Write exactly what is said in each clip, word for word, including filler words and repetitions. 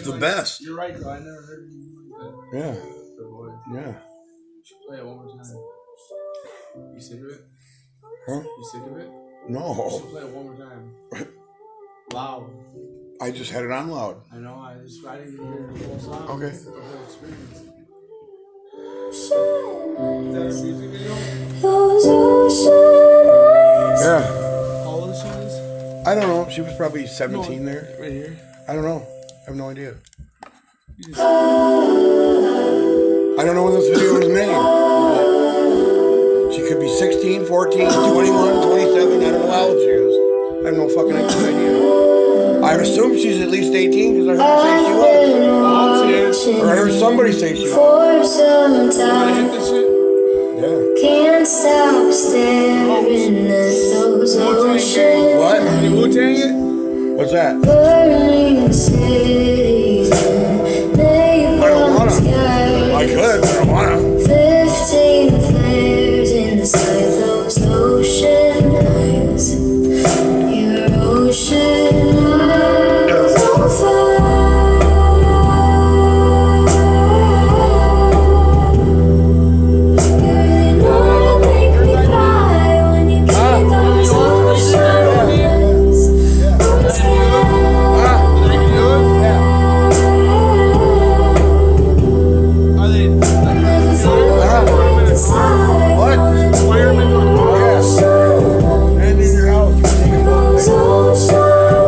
the best. You're right, though. I never heard you like that. Yeah. The voice. Yeah. You should play it one more time. You sick of it? Huh? You sick of it? No. You should play it one more time. Loud. I just had it on loud. I know. I just I didn't hear the whole song. Okay. The whole experience. Is that a music video? Yeah. How old is she? Is? I don't know. She was probably seventeen No, there. right here. I don't know. I have no idea. You just, I don't know when this video was made. She could be sixteen, fourteen, twenty-one, twenty-seven. I don't know how old she is. I have no fucking idea. I assume she's at least eighteen because I heard her say she was. oh, she is. Or I heard somebody say she was. For some Wanna time, hit this shit? Yeah. can't stop staring at those oceans. What? Did Wu-Tang it? What's that? Burning cities and neon skies. I could, but I don't wanna. Fifteen flares inside those ocean eyes. Your ocean eyes on fire. You really know how to make me cry when you give me those ocean eyes. I'm scared. Are they like What? firemen doing Yes. And in your house, you can take a Those photo.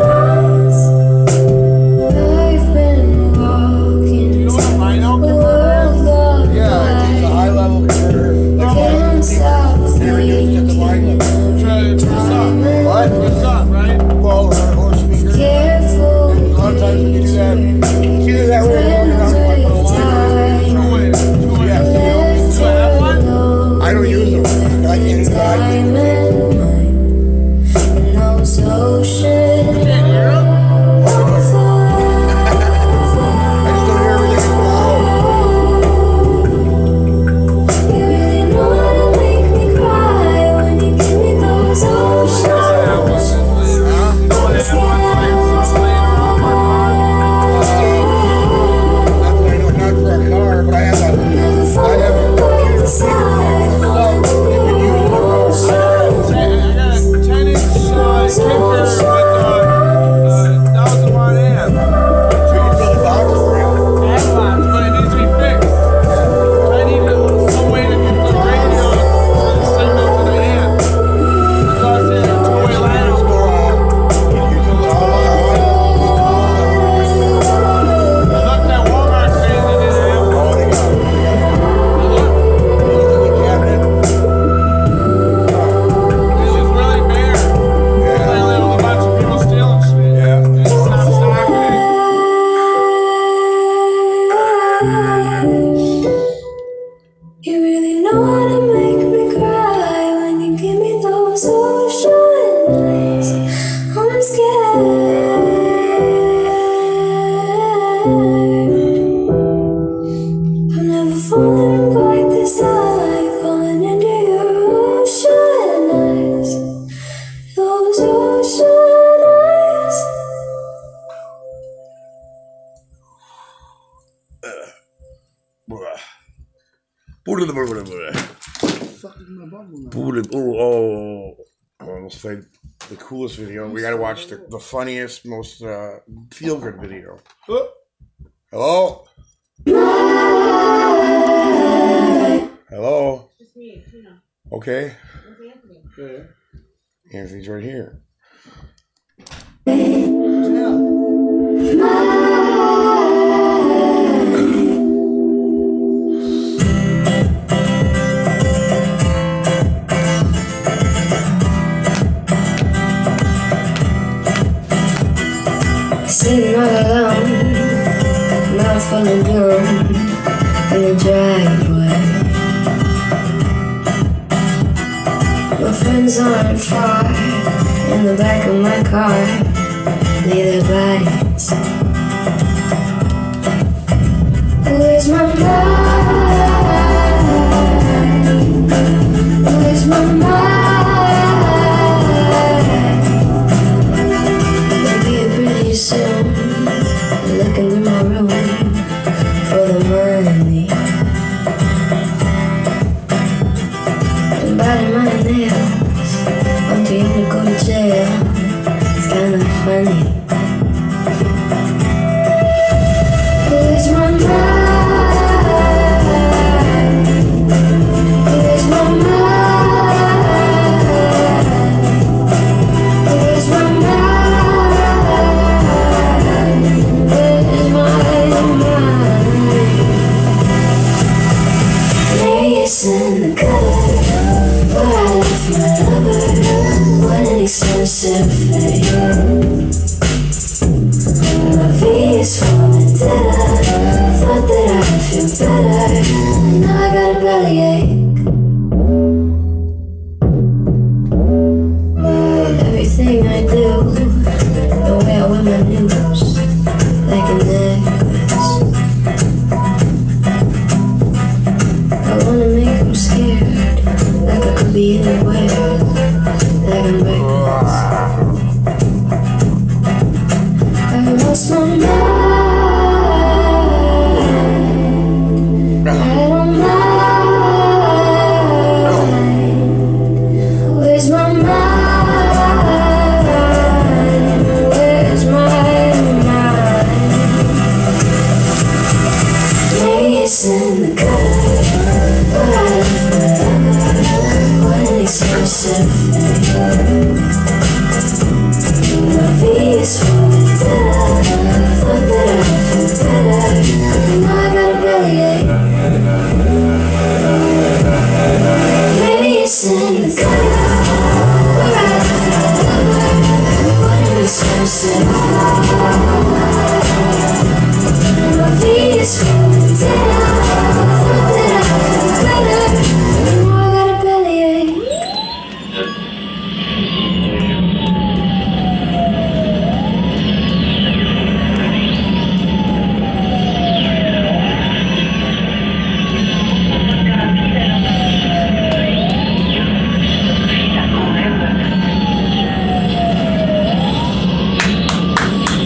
ocean eyes. I've been walking You know what a rhino the can world of Yeah, it's a high level converter. can't stop They're reduced at the line level. try to twist up? What? Twist up, right? Well, or, or speaker. careful. A lot of times when you do that, you do that way you're not like on the line. Two way. Two way. Yeah, so you don't- Do I have one? I don't use them. I can't I Diamond mine in those ocean Can't hear 'em? I just don't hear everything that's You really know how to make me cry when you give me those ocean eyes. Not that I know, not for a car, but I have a, I have a computer speaker that can float. You can use it in a car. I got a ten inch uh, kicker with uh, uh, thousand watt amp. So you can build a box for you. Amp but it needs to be fixed. I need a, some way to get the radio to the signal to the amp. Because it's a two way line. Just go, uh, you can use all the I looked at Walmart today and they did an amp. Oh, they got it. I looked. Look at the cabinet. It's just really bare. Lately with a bunch of people stealing shit. Yeah. And it's not stocking it. You really know how to make me cry when you give me those ocean eyes. I'm scared. I've never fallen quite this high, falling into your ocean eyes. Those ocean eyes. Oh, oh, I almost played the coolest video. We gotta watch the, the funniest, most uh, feel good video. Hello? Hello? Just me, Tina. Okay. Where's Anthony? Okay. Anthony's right here. Sitting all alone, mouth full of gloom in the driveway. My friends aren't far in the back of my car, near their bodies. Where's my mind? Where's my mind? Maybe pretty soon, looking through my plenty. Lose my mind. Lose my mind. Lose my mind. Lose my mind. Maybe it's in the gutter where I left my lover. What an expensive thing. My V is falling dead. Thought that I'd feel better. Now I got a bellyache. Everything I do, the way I wear my news, like a necklace. I wanna make them scared, like I could be anywhere, like I'm reckless. I lost my mind. I don't mind. Where's my mind? Where's my mind? Maybe it's in the gutter where I left my lover. What an expensive thing. My V is falling down. Thought that I'd feel better. Now I got a bellyache. Maybe it's in the gutter where I left my lover. What an expensive thing. My V is falling down. Thought that I'd feel better. Now I got a bellyache.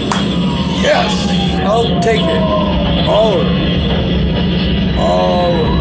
Yes, I'll take it. All of it. All of it.